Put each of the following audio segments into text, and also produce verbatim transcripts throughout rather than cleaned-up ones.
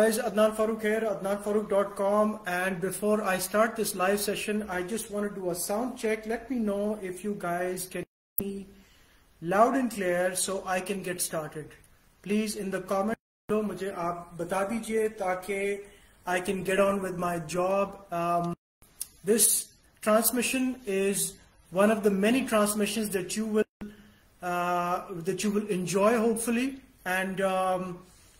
guys, Adnan Farooq here, adnan farooq dot com, and before I start this live session, I just want to do a sound check. Let me know if you guys can hear me loud and clear so I can get started. Please in the comment below मुझे आप बता दीजिए ताकि I can get on with my job. Um, this transmission is one of the many transmissions that you will uh, that you will enjoy hopefully, and um,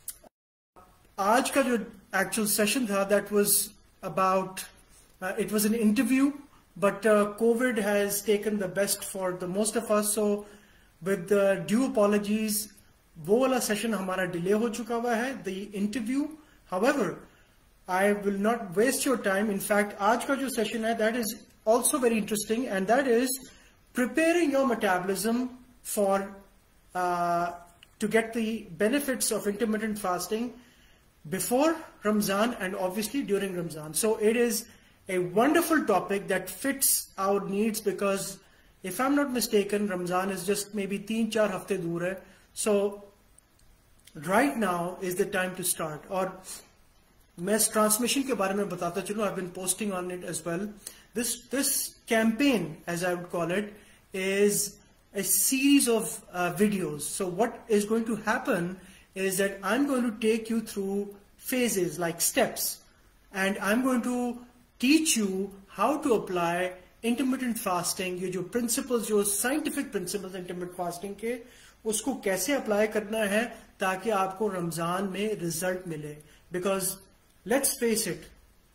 आज का जो actual session था, that was about uh, it was an interview, but uh, COVID has taken the best for the most of us, so with the due apologies, वो वाला session हमारा delay हो चुका हुआ है, the interview. However, I will not waste your time. In fact, आज का जो session है, that is also very interesting, and that is preparing your metabolism for uh, to get the benefits of intermittent fasting before Ramzan and obviously during Ramzan. So it is a wonderful topic that fits our needs, because if I'm not mistaken, Ramzan is just maybe तीन चार हफ्ते दूर है. So right now is the time to start. और मैं इस transmission के बारे में बताता चलूँ. I've been posting on it as well. This this campaign, as I would call it, is a series of uh, videos. So what is going to happen is that I'm going to take you through phases, like steps, and I'm going to teach you how to apply intermittent fasting. ये जो principles, जो scientific principles intermittent fasting के, उसको कैसे apply करना है ताकि आपको रमजान में result मिले. Because let's face it,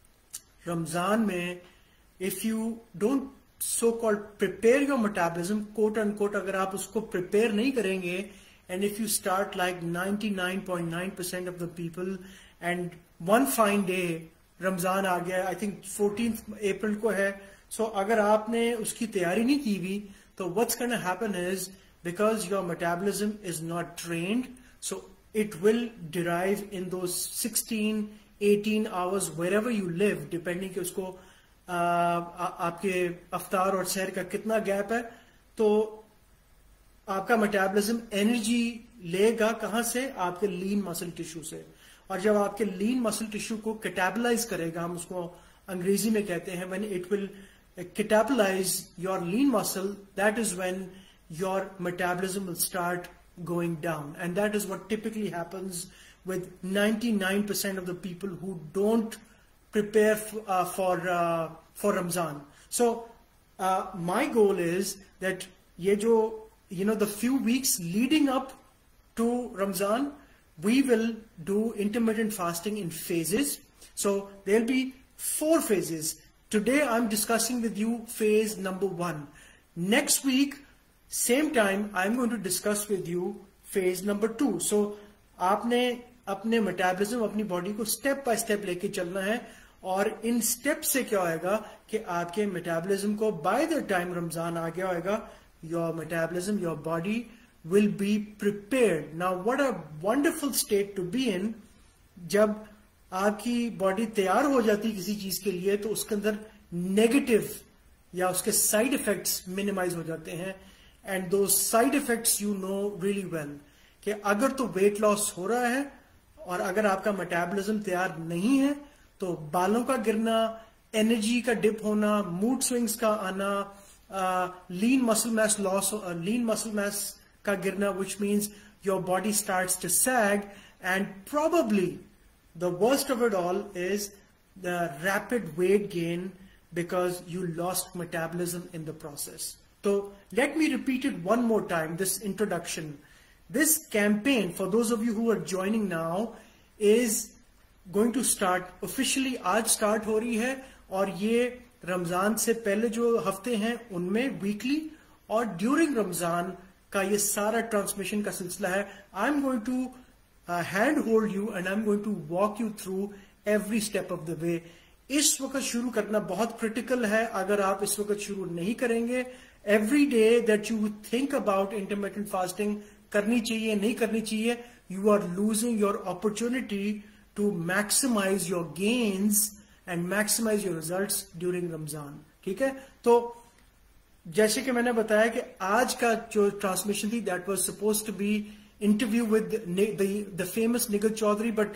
Ramzan में if you don't so-called prepare your metabolism, quote unquote, अगर आप उसको prepare नहीं करेंगे, and if you start like ninety-nine point nine percent of the people, and one fine day Ramzan आ गया, I think fourteenth April को है, so अगर आपने उसकी तैयारी नहीं की हुई, तो what's going to happen is, because your metabolism is not trained, so it will derive in those sixteen eighteen hours wherever you live, depending कि उसको आ, आ, आपके अफ्तार और सहर का कितना गैप है, तो आपका मेटाबॉलिज्म एनर्जी लेगा कहां से? आपके लीन मसल टिश्यू से. और जब आपके लीन मसल टिश्यू को कैटाबलाइज करेगा, हम उसको अंग्रेजी में कहते हैं, when it will catabolise your lean muscle, that is when your metabolism will start going down, and that is what typically happens with ninety-nine percent of the people who don't prepare uh, for uh, for Ramzan. So uh, my goal is that ye jo, you know, the few weeks leading up to Ramzan, we will do intermittent fasting in phases. So there'll be four phases. Today I'm discussing with you phase number one. Next week, same time, I'm going to discuss with you phase number two. So आपने अपने metabolism, अपनी body को step by step लेके चलना है, और in step से क्या होएगा कि आपके मेटाबॉलिज्म को बाय द टाइम रमजान आ गया होएगा, your metabolism, your body will be prepared. Now what a wonderful state to be in. जब आपकी बॉडी तैयार हो जाती किसी चीज के लिए, तो उसके अंदर नेगेटिव या उसके साइड इफेक्ट्स मिनिमाइज हो जाते हैं. एंड दो side effects you know really well, कि अगर तो वेट लॉस हो रहा है और अगर आपका मेटाबॉलिज्म तैयार नहीं है, तो बालों का गिरना, एनर्जी का डिप होना, मूड स्विंग्स का आना, lean muscle mass loss, lean muscle mass का गिरना, which means your body starts to sag, and probably the worst of it all is the rapid weight gain because you lost metabolism in the process. So let me repeat it one more time, this introduction. This campaign, for those of you who are joining now, is going to start officially. आज start हो रही है, और ये रमजान से पहले जो हफ्ते हैं उनमें वीकली, और ड्यूरिंग रमजान का ये सारा ट्रांसमिशन का सिलसिला है. I am going to hand hold you and I am going to walk you through every step of the way. इस वक्त शुरू करना बहुत क्रिटिकल है. अगर आप इस वक्त शुरू नहीं करेंगे, every day that you think about intermittent fasting करनी चाहिए, नहीं करनी चाहिए, you are losing your opportunity to maximise your gains and maximise your results during Ramzan. ठीक है, तो जैसे कि मैंने बताया कि आज का जो ट्रांसमिशन थी, that was supposed to be interview with the famous Nigel Chaudhry, but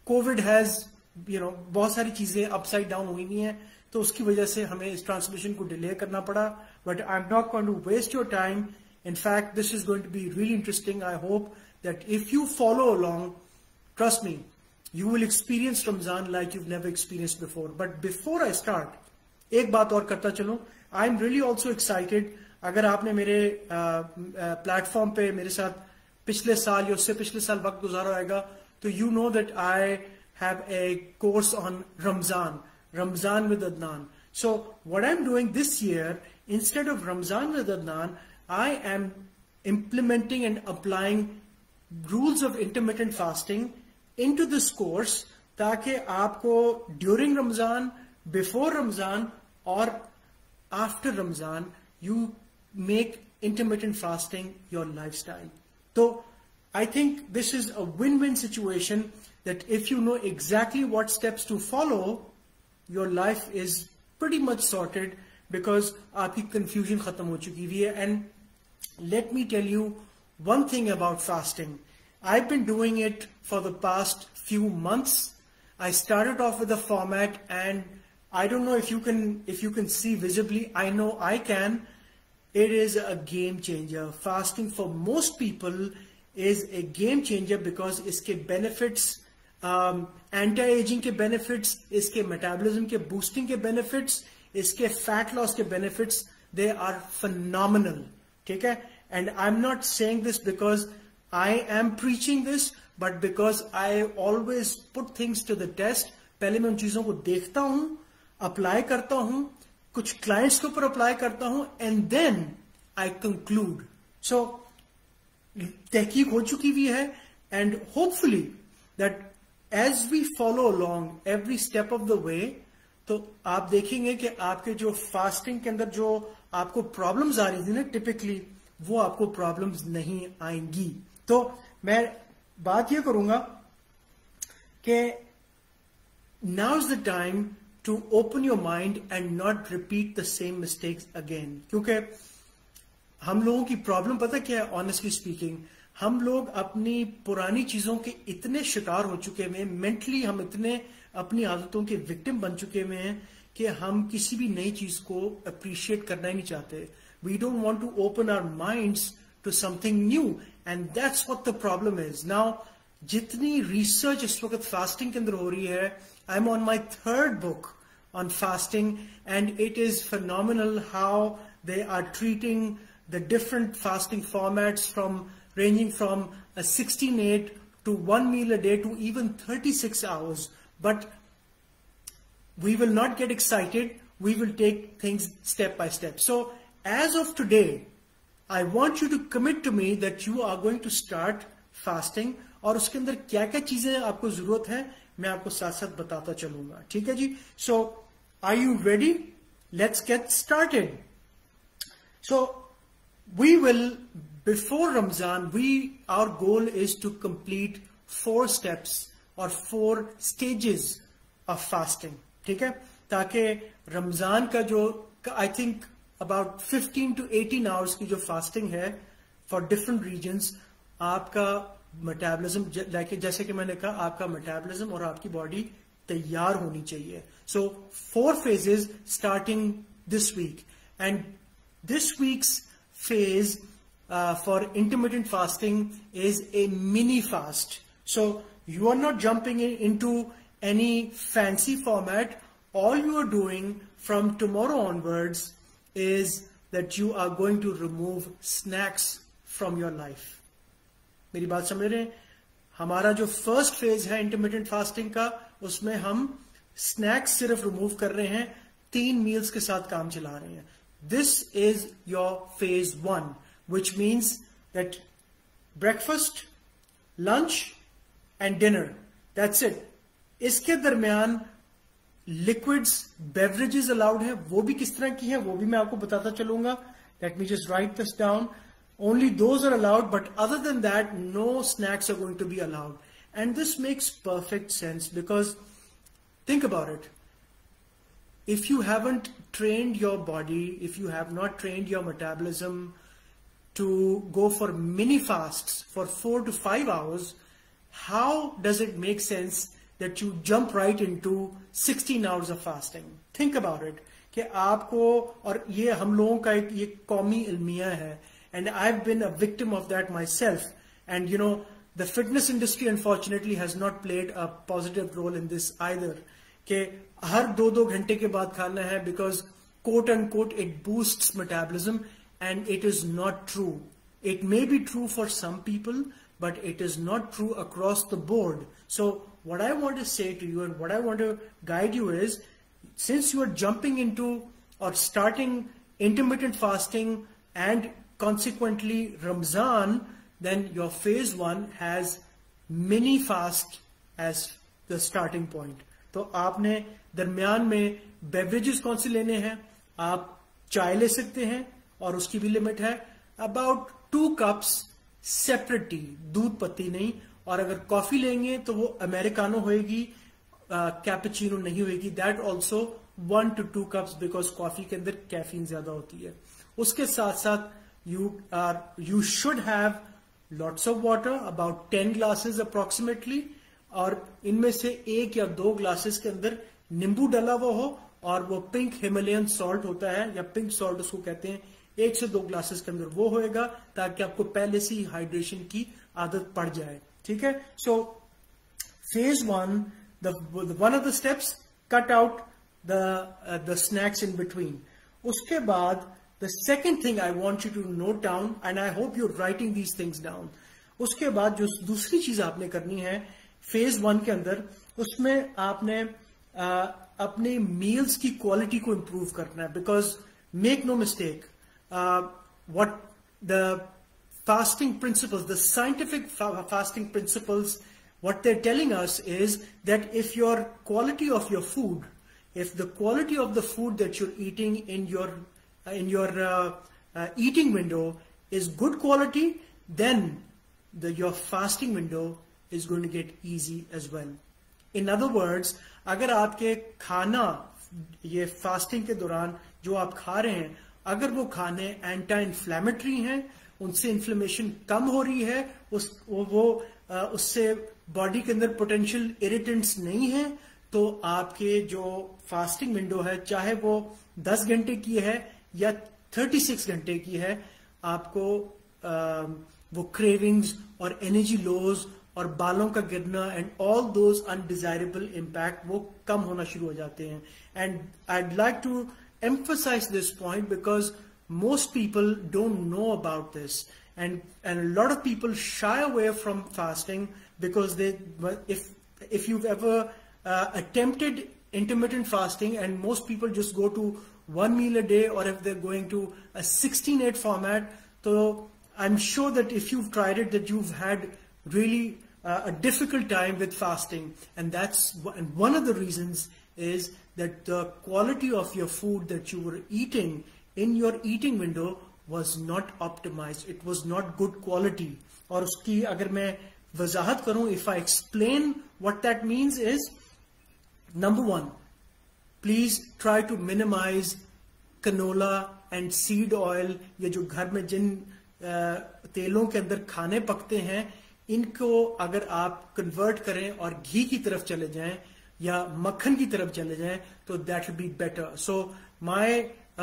covid has you know बहुत सारी चीजें अपसाइड डाउन हुई नहीं है, तो उसकी वजह से हमें इस ट्रांसमिशन को डिले करना पड़ा. But I am not going to waste your time. In fact, this is going to be really interesting. I hope that if you follow along, trust me, you will experience Ramzan like you've never experienced before. But before I start, एक बात और करता चलूं. I'm really also excited. अगर आपने मेरे platform uh, uh, पे मेरे साथ पिछले साल या उससे पिछले साल वक्त गुजारा होगा, तो you know that I have a course on Ramzan, Ramzan with Adnan. So what I'm doing this year, instead of Ramzan with Adnan, I am implementing and applying rules of intermittent fasting into this course ताकि आपको during Ramzan, before Ramzan or after Ramzan you make intermittent fasting your lifestyle. So I think this is a win-win situation that if you know exactly what steps to follow, your life is pretty much sorted because आपकी confusion खत्म हो चुकी हुई है. And let me tell you one thing about fasting. I've been doing it for the past few months. I started off with a format, and I don't know if you can if you can see visibly. I know I can. It is a game changer. Fasting for most people is a game changer because इसके benefits, um, anti-aging के benefits, इसके metabolism के boosting के benefits, इसके fat loss के benefits, they are phenomenal. ठीक है? And I'm not saying this because I am preaching this, but because I always put things to the test. पहले मैं उन चीजों को देखता हूं, अप्लाई करता हूं, कुछ क्लाइंट्स के ऊपर अप्लाई करता हूं, and then I conclude. So तहकीक हो चुकी हुई है, and hopefully that as we follow along every step of the way, तो आप देखेंगे कि आपके जो फास्टिंग के अंदर जो आपको प्रॉब्लम्स आ रही थी ना टिपिकली, वो आपको प्रॉब्लम्स नहीं आएंगी. तो मैं बात ये करूंगा कि now is the time to open your mind and not repeat the same mistakes again. क्योंकि हम लोगों की प्रॉब्लम पता क्या है, ऑनेस्टली स्पीकिंग, हम लोग अपनी पुरानी चीजों के इतने शिकार हो चुके हैं, मेंटली हम इतने अपनी आदतों के विक्टिम बन चुके हुए हैं कि हम किसी भी नई चीज को अप्रिशिएट करना ही नहीं चाहते. We don't want to open our minds to something new, and that's what the problem is. Now, जितनी research इस वक्त fasting के अंदर हो रही है, I'm on my third book on fasting, and it is phenomenal how they are treating the different fasting formats, from ranging from a sixteen eight to one meal a day to even thirty-six hours. But we will not get excited. We will take things step by step. So as of today, I want you to commit to me that you are going to start fasting, और उसके अंदर क्या क्या चीजें आपको जरूरत है मैं आपको साथ साथ बताता चलूंगा. ठीक है जी? So are you ready? Let's get started. So we will, before Ramzan, we our goal is to complete four steps or four stages of fasting. ठीक है? ताकि रमजान का जो I think about fifteen to eighteen hours की जो fasting है for different regions, आपका metabolism, जैसे कि मैंने कहा, आपका मेटाबॉलिज्म और आपकी बॉडी तैयार होनी चाहिए. So four phases starting this week, and this week's phase for intermittent fasting is a mini fast. So you are not jumping in, into any fancy format. All you are doing from tomorrow onwards is that you are going to remove snacks from your life. मेरी बात समझ रहे हैं? हमारा जो first phase है intermittent fasting का, उसमें हम स्नैक्स सिर्फ रिमूव कर रहे हैं, तीन मील्स के साथ काम चला रहे हैं. This is your phase one, which means that breakfast, lunch and dinner, that's it. इसके दरमियान लिक्विड्स, बेवरेजेस अलाउड है. वो भी किस तरह की है वो भी मैं आपको बताता चलूंगा. Let me just write this down. Only those are allowed, but other than that, no snacks are going to be allowed. And this makes perfect sense because think about it. If you haven't trained your body, if you have not trained your metabolism to go for mini fasts for four to five hours, how does it make sense that you jump right into sixteen hours of fasting. Think about it कि आपको, और ये हम लोगों का एक ये कौमी इल्मिया है, and I've been a victim of that myself, and you know the fitness industry unfortunately has not played a positive role in this either, कि हर दो दो घंटे के बाद खाना है because quote unquote it boosts metabolism, and it is not true. It may be true for some people, but it is not true across the board. So what I want to say to you and what I want to guide you is, since you are jumping into or starting intermittent fasting and consequently Ramzan, then your phase one has mini fast as the starting point. तो आपने दरमियान में beverages कौन से लेने हैं? आप चाय ले सकते हैं और उसकी भी लिमिट है about two cups separate tea, दूध पत्ती नहीं, और अगर कॉफी लेंगे तो वो अमेरिकानो होएगी, कैपेचिनो नहीं होएगी. That also one two two cups because coffee के अंदर कैफीन ज्यादा होती है. उसके साथ साथ you are you should have lots of water, about ten glasses approximately, और इनमें से एक या दो ग्लासेस के अंदर नींबू डाला हुआ हो, और वो पिंक हिमालयन सॉल्ट होता है या पिंक सॉल्ट उसको कहते हैं, एक से दो ग्लासेस के अंदर वो होएगा ताकि आपको पहले से ही हाइड्रेशन की आदत पड़ जाए. ठीक है. So phase one, the one of the steps, cut out the the snacks in between. उसके बाद the second thing I want you to note down, and I hope you writing these things down. उसके बाद जो दूसरी चीज आपने करनी है फेज वन के अंदर, उसमें आपने आ, अपने मील्स की क्वालिटी को इंप्रूव करना है. Because make no mistake, what the fasting principles, the scientific fa- fasting principles, what they're telling us is that if your quality of your food, if the quality of the food that you're eating in your in your uh, uh, eating window is good quality, then the your fasting window is going to get easy as well. In other words, अगर आपके खाना ये fasting के दौरान जो आप खा रहे हैं, अगर वो खाने एंटी इन्फ्लेमेटरी हैं, उनसे इन्फ्लेमेशन कम हो रही है, उस वो, वो उससे बॉडी के अंदर पोटेंशियल इरिटेंट्स नहीं है, तो आपके जो फास्टिंग विंडो है, चाहे वो दस घंटे की है या छत्तीस घंटे की है, आपको आ, वो क्रेविंग्स और एनर्जी लॉस और बालों का गिरना and all those undesirable impact वो कम होना शुरू हो जाते हैं. And I'd like to emphasize this point because most people don't know about this, and and a lot of people shy away from fasting because they, if if you've ever uh, attempted intermittent fasting, and most people just go to one meal a day, or if they're going to a sixteen eight format, so I'm sure that if you've tried it, that you've had really uh, a difficult time with fasting, and that's and one of the reasons is that the quality of your food that you were eating in your eating window was not optimized. It was not good quality. और उसकी अगर मैं वजाहत करूं, if I explain what that means is, number one, please try to minimize canola and seed oil. ये जो घर में जिन तेलों के अंदर खाने पकते हैं, इनको अगर आप कन्वर्ट करें और घी की तरफ चले जाएं या मक्खन की तरफ चले जाएं, तो that will be better. So my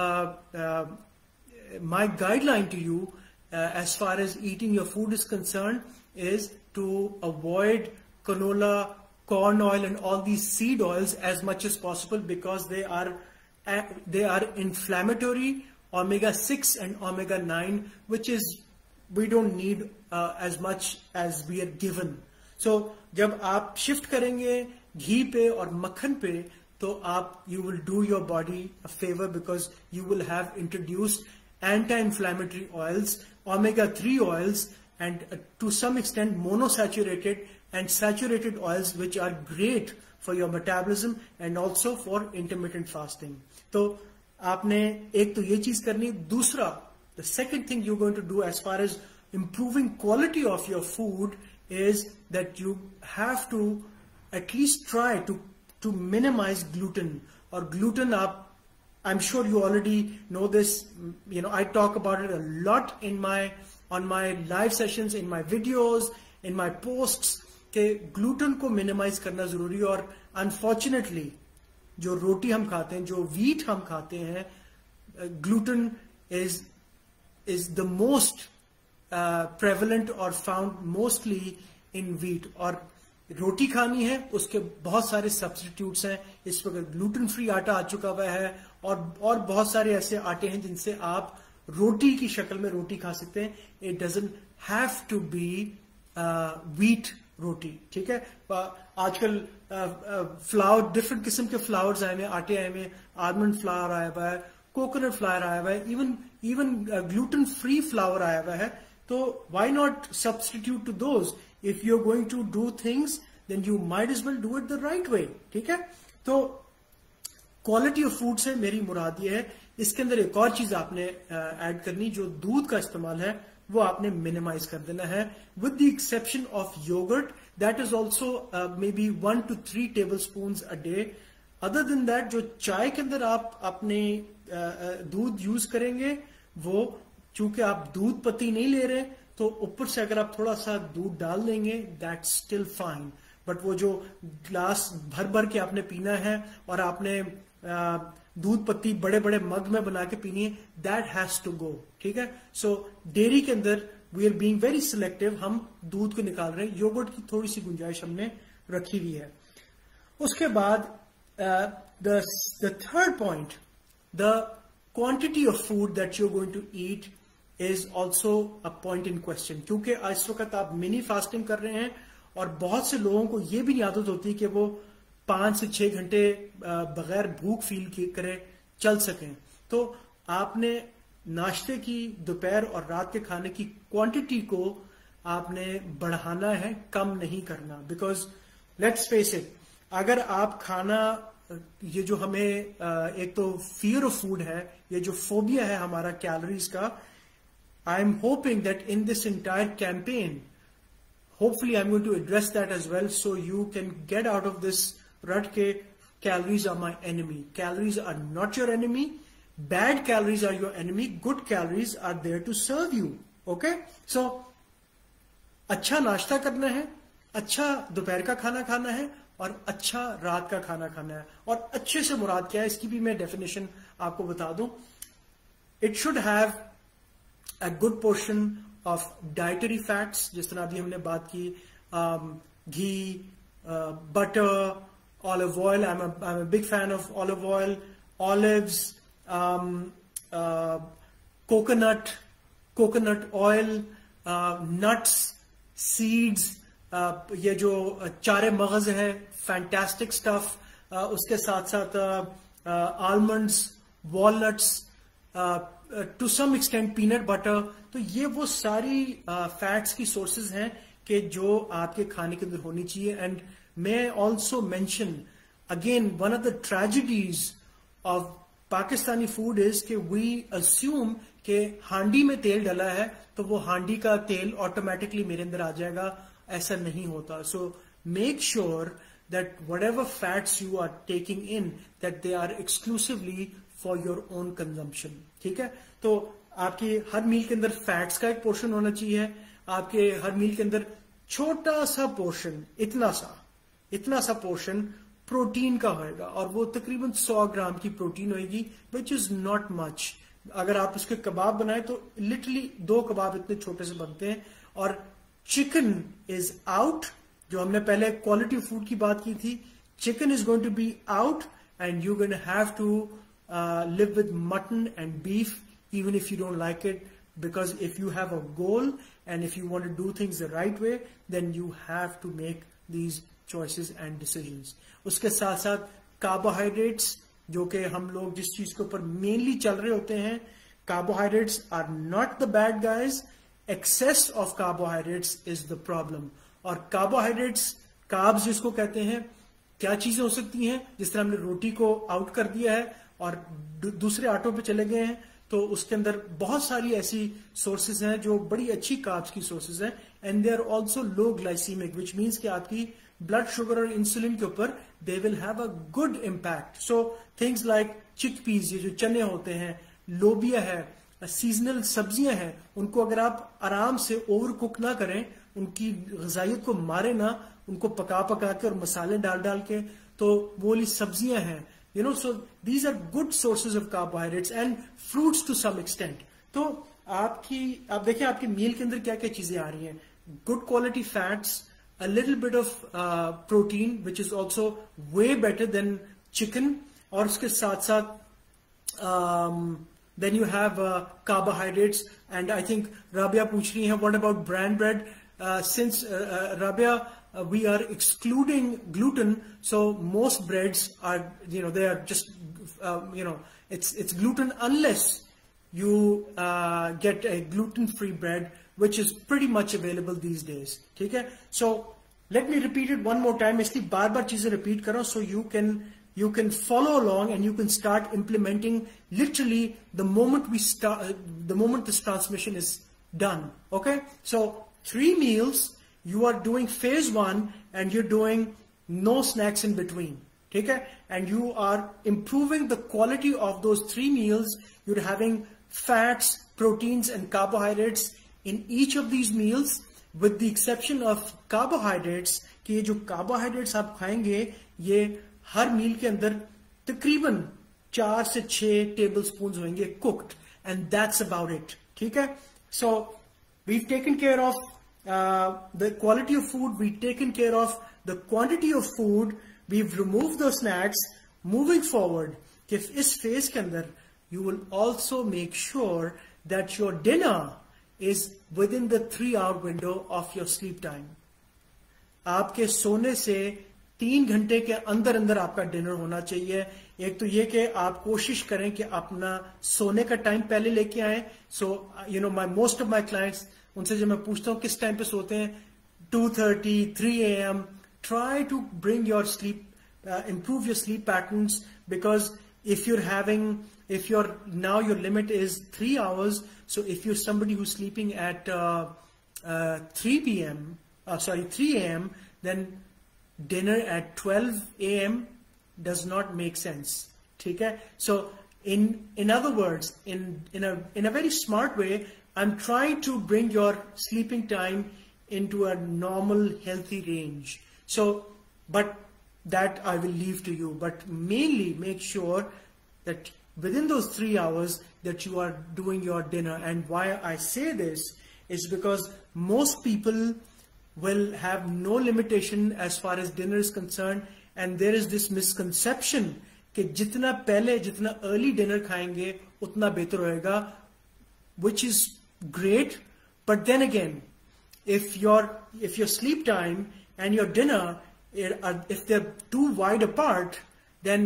my guideline to you as far as eating your food is concern is to avoid canola, corn oil and all these seed oils as much as possible, because they are uh, they are inflammatory, omega six and omega nine, which is we don't need uh, as much as we are given. So जब आप shift करेंगे घी पे और मक्खन पे, तो आप you will do your body a favor because you will have introduced anti-inflammatory oils, omega three oils, and uh, to some extent monosaturated and saturated oils, which are great for your metabolism and also for intermittent fasting. तो आपने एक तो ये चीज करनी. दूसरा, the second thing you're going to do as far as improving quality of your food is that you have to at least try to to minimize gluten. Or gluten up, I'm sure you already know this, you know, I talk about it a lot in my on my live sessions, in my videos, in my posts, कि gluten को minimise करना जरूरी है। और unfortunately जो रोटी हम खाते हैं, जो व्हीट हम खाते हैं, gluten is is the most prevalent और फाउंड मोस्टली इन व्हीट। और रोटी खानी है, उसके बहुत सारे सब्स्टिट्यूट्स हैं। इस वक्त ग्लूटेन फ्री आटा आ चुका हुआ है और और बहुत सारे ऐसे आटे हैं जिनसे आप रोटी की शक्ल में रोटी खा सकते हैं। It doesn't have to be wheat roti, ठीक है। आजकल फ्लावर, डिफरेंट किस्म के फ्लावर्स आए हुए, आटे आए हुए, आलमंड फ्लावर आया हुआ है, कोकोनट फ्लावर आया हुआ है, even even gluten free flour आया हुआ है। तो why not substitute to those? If you are going to do things then you might as well do it the right way, ठीक है। तो क्वालिटी ऑफ फूड से मेरी मुराद ये है। इसके अंदर एक और चीज आपने ऐड uh, करनी, जो दूध का इस्तेमाल है वो आपने मिनिमाइज कर देना है, with the exception of yoghurt, that is also maybe one two three tablespoon a day. Other than that, जो चाय के अंदर आप अपने दूध uh, यूज करेंगे, वो चूंकि आप दूध पत्ती नहीं ले रहे, तो ऊपर से अगर आप थोड़ा सा दूध डाल देंगे, दैट्स स्टिल फाइन। बट वो जो ग्लास भर भर के आपने पीना है और आपने uh, दूध पत्ती बड़े बड़े मग में बना के पीनी है, दैट हैज टू गो, ठीक है। सो डेयरी के अंदर we are being very selective, हम दूध को निकाल रहे हैं। योगर्ट की थोड़ी सी गुंजाइश हमने रखी हुई है। उसके बाद the the third point, the quantity of food that you are going to eat is also a point in question, क्योंकि इस वक्त आप मिनी फास्टिंग कर रहे हैं और बहुत से लोगों को यह भी नहीं आदत होती कि वो पांच से छह घंटे बगैर भूख फील करे चल सकें। तो आपने नाश्ते की, दोपहर और रात के खाने की क्वांटिटी को आपने बढ़ाना है, कम नहीं करना। बिकॉज लेट्स फेस इट, अगर आप खाना, ये जो हमें एक तो फियर ऑफ फूड है, ये जो फोबिया है हमारा कैलोरीज का, I am hoping that in this entire campaign, hopefully I'm going to address that as well, so you can get out of this rut ke calories are my enemy. Calories are not your enemy. Bad calories are your enemy. Good calories are there to serve you. Okay? So, अच्छा नाश्ता करना है, अच्छा दोपहर का खाना खाना है और अच्छा रात का खाना खाना है। और अच्छे से मुराद क्या है, इसकी भी मैं डेफिनेशन आपको बता दूं। It should have a good portion of dietary fats, जिस तरह अभी हमने बात की, घी, butter, olive oil. I'm a, I'm a big fan of olive oil, olives, um, uh, coconut, coconut oil, uh, nuts, seeds, uh, ये जो चारे मगज है, fantastic stuff. uh, उसके साथ साथ almonds, walnuts, to some extent peanut butter. तो ये वो सारी फैट्स uh, की सोर्सेज हैं कि जो आपके खाने के अंदर होनी चाहिए। एंड मैं also mention again, one of the tragedies of Pakistani food is कि वी अस्यूम कि हांडी में तेल डला है तो वो हांडी का तेल ऑटोमेटिकली मेरे अंदर आ जाएगा। ऐसा नहीं होता। So make sure that whatever fats you are taking in, that they are exclusively for your own consumption, ठीक है। तो आपकी हर मील के अंदर फैट्स का एक पोर्शन होना चाहिए। आपके हर मील के अंदर छोटा सा पोर्शन, इतना सा इतना सा पोर्शन प्रोटीन का होएगा, और वो तकरीबन सौ ग्राम की प्रोटीन होएगी, विच इज नॉट मच। अगर आप उसके कबाब बनाए तो लिटरली दो कबाब इतने छोटे से बनते हैं। और चिकन इज आउट, जो हमने पहले क्वालिटी फूड की बात की थी, chicken is going to be out and you going to have to Uh, live with mutton and beef, even if you don't like it, because if you have a goal and if you want to do things the right way, then you have to make these choices and decisions. उसके साथ साथ carbohydrates, जो कि हम लोग जिस चीज के ऊपर मेनली चल रहे होते हैं, carbohydrates are not the bad guys, excess of carbohydrates is the problem. और कार्बोहाइड्रेट्स, कार्ब्स जिसको कहते हैं, क्या चीजें हो सकती हैं? जिस तरह हमने रोटी को आउट कर दिया है और दूसरे आटों पे चले गए हैं, तो उसके अंदर बहुत सारी ऐसी सोर्सेज हैं जो बड़ी अच्छी कार्ब्स की सोर्सेज हैं, and they are also low glycemic, which means कि आपकी ब्लड शुगर और इंसुलिन के ऊपर they will have a good impact. So things like chickpeas, ये जो चने होते हैं, लोबिया है, सीजनल सब्जियां हैं उनको अगर आप आराम से ओवर कुक ना करें, उनकी ग़िज़ाइयत को मारे ना, उनको पका पका के और मसाले डाल डाल के, तो वो वाली सब्जियां हैं, you know, so these are good sources of carbohydrates and fruits to some extent. तो आपकी आप देखें आपकी मील के अंदर क्या क्या चीजें आ रही हैं, good quality fats, a little bit of uh, protein which is also way better than chicken, और उसके साथ साथ um, then you have uh, carbohydrates, and I think Rabia पूछ रही है what about bran bread, uh, since uh, uh, Rabia uh, we are excluding gluten, so most breads are, you know, they are just uh, you know, it's it's gluten unless you uh, get a gluten-free bread, which is pretty much available these days. ठीक है? So let me repeat it one more time. इसलिए बार बार चीजें repeat करो so you can you can follow along and you can start implementing literally the moment we start, uh, the moment this transmission is done. Okay? So three meals. You are doing phase one and you're doing no snacks in between. ठीक है? And you are improving the quality of those three meals. You're having fats, proteins and carbohydrates in each of these meals, with the exception of carbohydrates, कि ये जो carbohydrates आप खाएंगे ये हर मील के अंदर तकरीबन चार से छह टेबल स्पून होंगे cooked, and that's about it. ठीक है? So we've taken care of uh, the quality of food, we've taken care of the quantity of food, we've removed the snacks. Moving forward, if इस phase के अंदर you will also make sure that your dinner is within the three hour window of your sleep time. आपके सोने से तीन घंटे के अंदर अंदर आपका डिनर होना चाहिए। एक तो ये कि आप कोशिश करें कि अपना सोने का टाइम पहले लेके आए। So you know my most of my clients, उनसे जब मैं पूछता हूँ किस टाइम पे सोते हैं, two thirty three A M, try to bring your sleep, improve your sleep patterns, because if you're having if you're now your limit is three hours, so if you're somebody who's sleeping at uh, uh, three p m uh, sorry three a m, then dinner at twelve a m does not make sense. Okay? So in in other words, in in a in a very smart way, I'm trying to bring your sleeping time into a normal healthy range. So but that I will leave to you, but mainly make sure that within those three hours that you are doing your dinner. And why I say this is because most people will have no limitation as far as dinner is concerned, and there is this misconception कि जितना पहले जितना early dinner खाएंगे उतना बेहतर होएगा, which is great, but then again, if your if your sleep time and your dinner, if they're too wide apart, then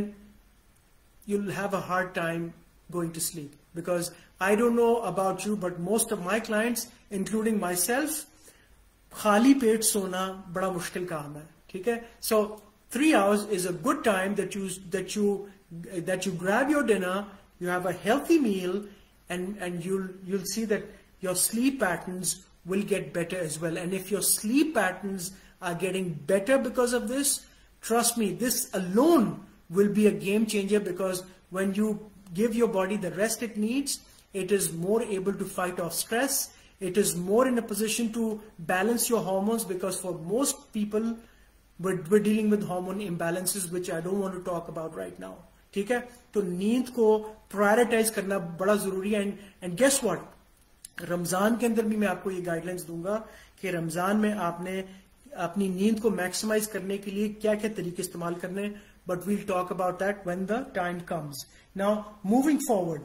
you'll have a hard time going to sleep. Because I don't know about you, but most of my clients, including myself, खाली पेट सोना बड़ा मुश्किल काम है. ठीक है? So three hours is a good time that you that you that you grab your dinner, you have a healthy meal, and and you'll you'll see that your sleep patterns will get better as well. And if your sleep patterns are getting better because of this, trust me, this alone will be a game changer, because when you give your body the rest it needs, it is more able to fight off stress. It is more in a position to balance your hormones, because for most people we're, we're dealing with hormone imbalances, which I don't want to talk about right now. ठीक है? तो नींद को prioritise करना बड़ा जरूरी है. And and guess what, Ramzan के अंदर भी मैं आपको ये गाइडलाइंस दूंगा कि रमजान में आपने अपनी नींद को मैक्सिमाइज करने के लिए क्या क्या तरीके इस्तेमाल करने, but we'll talk about that when the time comes. Now moving forward,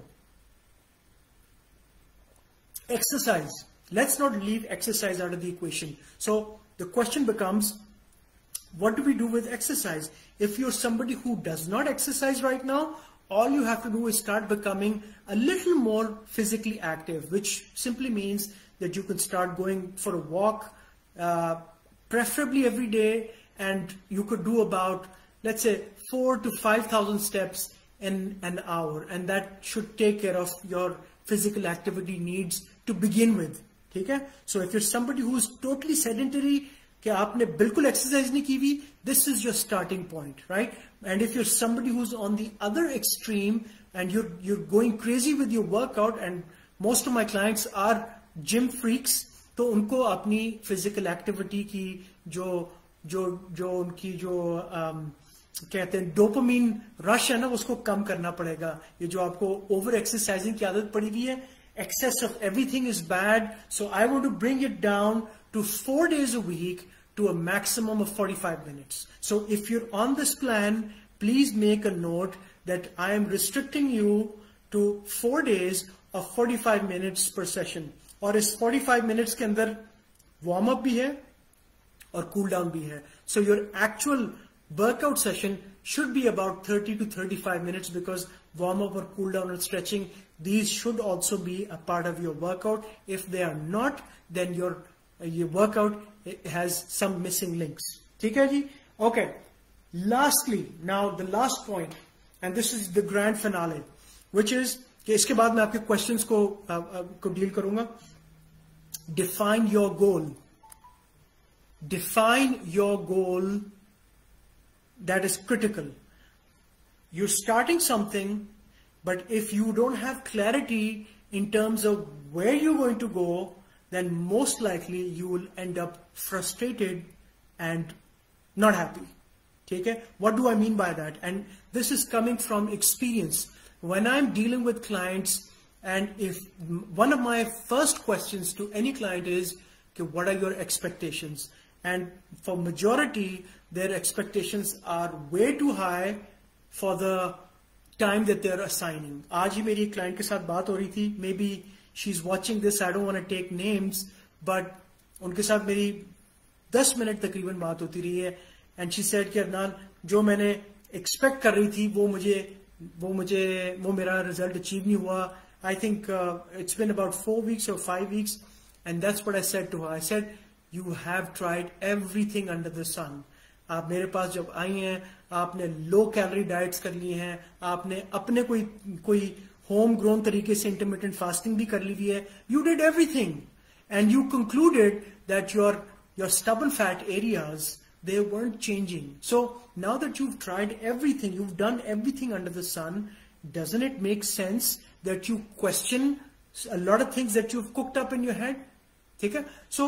exercise. Let's not leave exercise out of the equation. So the question becomes, what do we do with exercise? If you're somebody who does not exercise right now, all you have to do is start becoming a little more physically active, which simply means that you can start going for a walk, uh, preferably every day, and you could do about, let's say, four to five thousand steps in an hour, and that should take care of your physical activity needs to begin with. ठीक है? So if you're somebody who's totally sedentary, कि आपने बिल्कुल exercise नहीं की हुई, this is your starting point, right? And if you're somebody who's on the other extreme and you're you're going crazy with your workout and most of my clients are gym freaks, तो उनको अपनी physical activity की जो जो जो उनकी जो um, कहते हैं डोपामीन रश है ना, उसको कम करना पड़ेगा. ये जो आपको ओवर एक्सरसाइजिंग की आदत पड़ी हुई है, excess of everything is bad, so I want to bring it down to four days a week to a maximum of forty-five minutes. So if you're on this plan, please make a note that I am restricting you to four days of forty-five minutes per session. और इस forty-five minutes के अंदर warm up भी है और cool down भी है. So your actual workout session should be about thirty to thirty-five minutes, because warm up or cool down or stretching, these should also be a part of your workout. If they are not, then your your workout has some missing links. ठीक है जी? Okay. Lastly, now the last point, and this is the grand finale, which is कि इसके बाद मैं आपके questions को uh, uh, को deal करूंगा. Define your goal. Define your goal. That is critical. You're starting something, but if you don't have clarity in terms of where you're going to go, then most likely you will end up frustrated and not happy. Okay? What do I mean by that? And this is coming from experience. When I'm dealing with clients, and if one of my first questions to any client is, okay, what are your expectations? And for majority, their expectations are way too high for the time that they're assigning. आज ही मेरी client के साथ बात हो रही थी. Maybe she's watching this. I don't want to take names, but उनके साथ मेरी दस मिनट तकरीबन बात होती रही है. And she said कि अदनान, जो मैंने expect कर रही थी वो मुझे वो मुझे वो मेरा result achieve नहीं हुआ. I think uh, it's been about four weeks or five weeks, and that's what I said to her. I said, you have tried everything under the sun. आप मेरे पास जब आई हैं, आपने लो कैलोरी डाइट्स कर ली हैं, आपने अपने कोई कोई होम ग्रोन तरीके से इंटरमिटेंट फास्टिंग भी कर ली हुई है. You did everything and you concluded that your your stubborn fat areas, they weren't changing. So now that you've tried everything, you've done everything under the sun, doesn't it make sense that you question a lot of things that you've cooked up in your head? Okay? So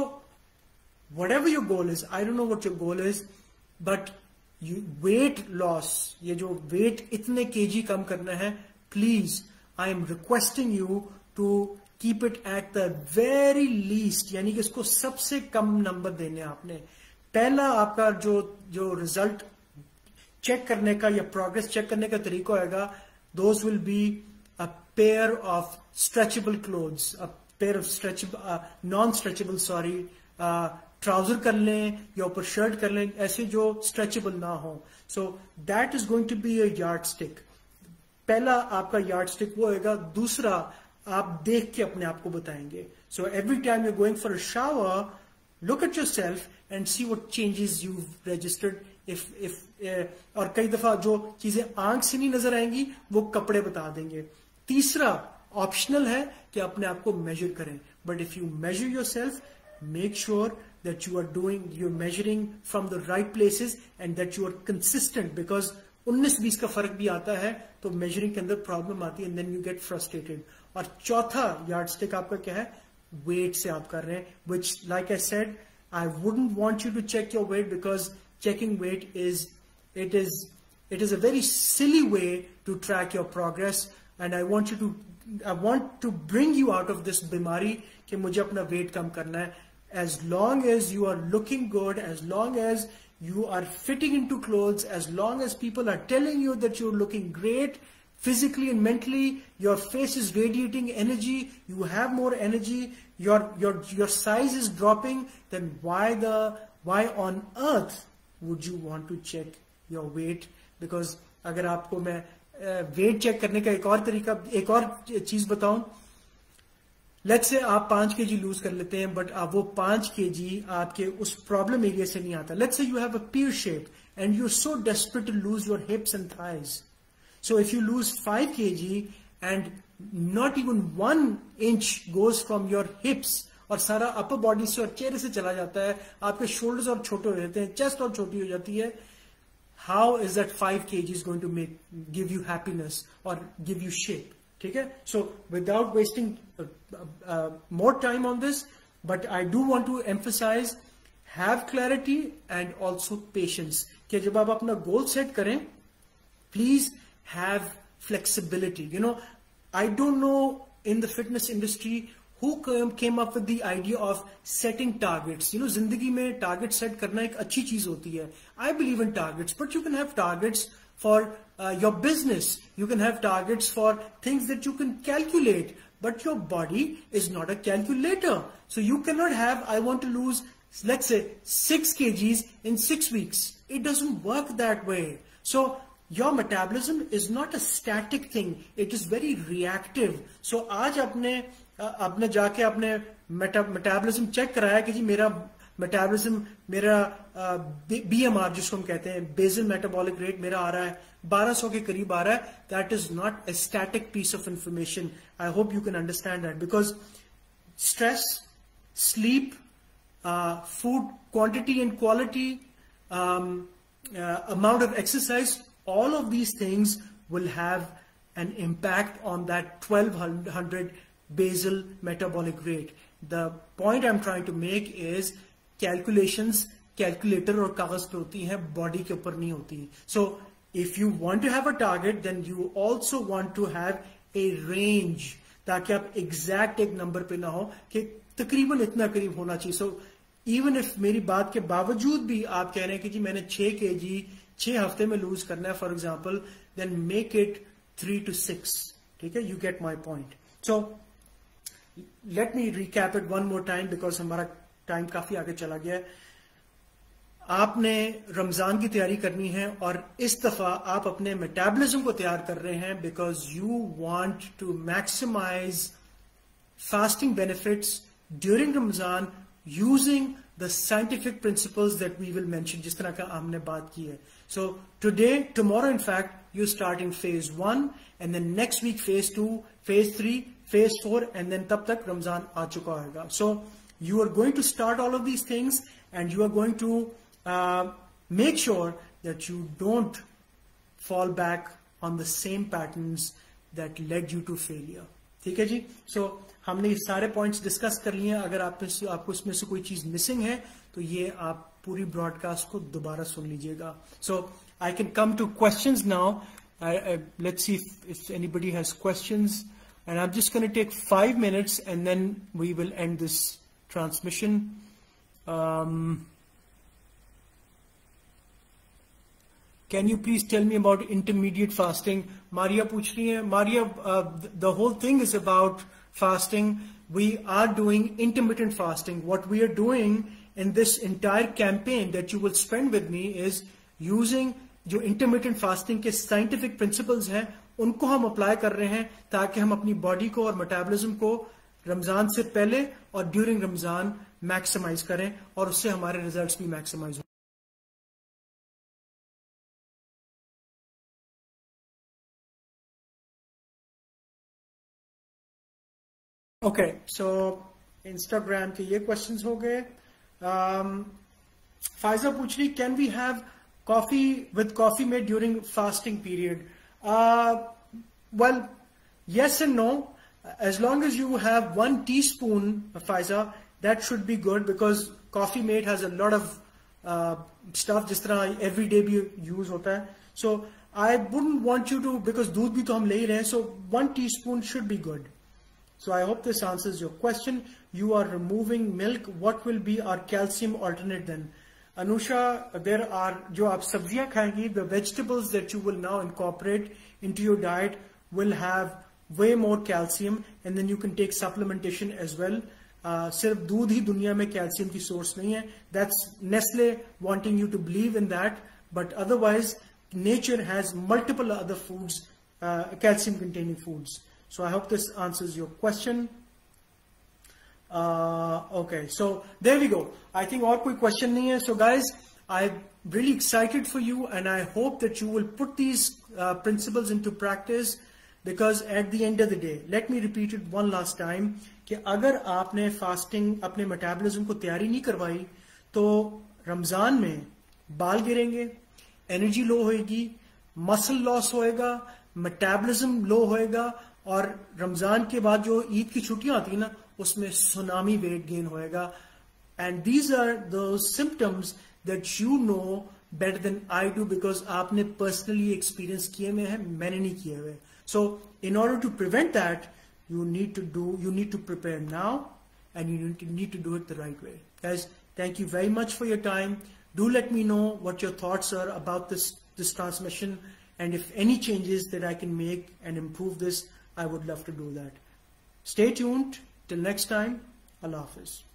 whatever your goal is, I don't know what your goal is, but you weight loss, ये जो weight इतने kg कम करना है, please, I am requesting you to keep it at the very least, यानी कि इसको सबसे कम number देने आपने. पहला आपका जो जो रिजल्ट चेक करने का या प्रोग्रेस चेक करने का तरीका होगा, those will be a pair of stretchable clothes, a pair of stretchable, uh, non-stretchable, sorry, uh, trouser कर लें या ऊपर शर्ट कर लें, ऐसे जो स्ट्रेचेबल ना हो. So that is going to be a yardstick. पहला आपका यार्ड स्टिक वो होगा. दूसरा, आप देख के अपने आप को बताएंगे. So every time you going for a shower, look at yourself and see what changes you registered. If if और कई दफा जो चीजें आंख से नहीं नजर आएंगी वो कपड़े बता देंगे. तीसरा ऑप्शनल है कि अपने आप को मेजर करें, but if you measure yourself, make sure that you are doing, you're measuring from the right places and that you are consistent, because उन्नीस बीस का फर्क भी आता है तो measuring के अंदर प्रॉब्लम आती है, and then you get frustrated. और चौथा यार्ड स्टिक आपका क्या है? वेट से आप कर रहे हैं, which like I said, I wouldn't want you to check your weight, because checking weight is it is it is a very silly way to track your progress, and I want you to I want to bring you out of this बीमारी कि मुझे अपना wait कम करना है. As long as you are looking good, as long as you are fitting into clothes, as long as people are telling you that you're looking great physically and mentally, your face is radiating energy, you have more energy, your your your size is dropping, then why the why on earth would you want to check your weight? Because अगर आपको मैं wait check करने का एक और तरीका, एक और चीज बताऊं, लेट्स से आप पांच के जी लूज कर लेते हैं, बट आप वो पांच के जी आपके उस प्रॉब्लम एरिया से नहीं आता. Let's say you have a pear shape and you're so desperate to lose your hips and thighs. So if you lose five kilograms and not even one inch goes from your hips, और सारा upper body से और चेहरे से चला जाता है, आपके शोल्डर्स और छोटे हो जाते हैं, चेस्ट और छोटी हो जाती है, how is that five kilograms going to make give you happiness or give you shape? ठीक है. So without wasting uh, uh, more time on this, but I do want to emphasize have clarity and also patience. कि जब आप अपना goal set करें, please have flexibility. You know, I don't know in the fitness industry who came up with the idea of setting targets. You know, जिंदगी में target set करना एक अच्छी चीज होती है. I believe in targets, but you can have targets for uh, your business. You can have targets for things that you can calculate, but your body is not a calculator. So you cannot have, I want to lose, let's say, six kgs in six weeks. It doesn't work that way. So your metabolism is not a static thing. It is very reactive. So आज आपने आपने जाके आपने metabolism check कराया कि जी मेरा metabolism, मेरा B M R जिसको हम कहते हैं basal metabolic rate मेरा आ रहा है बारह सौ के करीब आ रहा है. That is not a static piece of information. I hope you can understand that, because stress, sleep, uh, food quantity and quality, um, uh, amount of exercise, all of these things will have an impact on that twelve hundred basal metabolic rate. The point I'm trying to make is calculations calculator और कागज पे होती हैं, body के ऊपर नहीं होती. So if you want to have a target, then you also want to have a range, ताकि आप exact एक number पे ना हो कि तकरीबन इतना करीब होना चाहिए. So even if मेरी बात के बावजूद भी आप कह रहे हैं कि जी मैंने छह केजी छह हफ्ते में लूज करना है, for example, then make it three two six. ठीक है, you get my point. So let me recap it one more time, because हमारा टाइम काफी आगे चला गया है. आपने रमजान की तैयारी करनी है और इस दफा आप अपने मेटाबॉलिज्म को तैयार कर रहे हैं, because you want to maximise fasting benefits during Ramzan using the scientific principles that we will mention, जिस तरह का हमने बात की है. So today, tomorrow, in fact, you start in phase one, and then next week phase two, phase three, phase four, and then तब तक रमजान आ चुका होगा. So you are going to start all of these things, and you are going to uh, make sure that you don't fall back on the same patterns that led you to failure. ठीक है जी. सो so, हमने ये सारे points discuss कर लिए हैं. अगर आप आपको इसमें से कोई चीज मिसिंग है तो ये आप पूरी ब्रॉडकास्ट को दोबारा सुन लीजिएगा. So I can come to questions now. Let's see if anybody has questions, and I am just going to take five minutes and then we will end this transmission. Can you please tell me about intermediate fasting? Maria पूछ रही है. Maria, uh, the whole thing is about fasting. We are doing intermittent fasting. What we are doing in this entire campaign that you will spend with me is using जो intermittent fasting के scientific principles हैं, उनको हम apply कर रहे हैं ताकि हम अपनी body को और metabolism को रमजान से पहले और during रमजान maximize करें और उससे हमारे results भी maximize हो. ओके, सो इंस्टाग्राम के ये क्वेश्चंस हो गए. फायजा पूछ रही, can we have coffee with coffee made during fasting period? Well, yes and no. As long as you have one teaspoon, Faiza, that should be good, because coffee mate has a lot of uh, stuff जिस तरह every day भी use होता है. So I wouldn't want you to, because दूध भी तो हम ले ही रहे हैं, so one teaspoon should be good. So I hope this answers your question. You are removing milk. What will be our calcium alternate then? Anusha, there are, जो आप सब्जियां खाएंगी, the vegetables that you will now incorporate into your diet will have way more calcium, and then you can take supplementation as well. Uh, सिर्फ दूध ही दुनिया में calcium की source नहीं है. That's Nestle wanting you to believe in that, but otherwise nature has multiple other foods, uh, calcium containing foods. So I hope this answers your question. Uh, okay, so there we go. I think और कोई question नहीं है. So guys, I'm really excited for you, and I hope that you will put these uh, principles into practice, because at the end of the day, let me repeat it one last time, कि अगर आपने fasting अपने metabolism को तैयारी नहीं करवाई तो रमजान में बाल गिरेंगे, energy low होएगी, muscle loss होएगा, metabolism low होएगा, और रमजान के बाद जो ईद की छुट्टियां आती है ना, उसमें सुनामी वेट गेन होएगा. And these are the symptoms that you know better than I do, because आपने पर्सनली एक्सपीरियंस किए हुए हैं, मैंने नहीं किए हुए. So in order to prevent that, you need to do you need to prepare now, and you need to, need to do it the right way. Guys, thank you very much for your time. Do let me know what your thoughts are about this this transmission, and if any changes that I can make and improve this, I would love to do that. Stay tuned till next time. Allah Hafiz.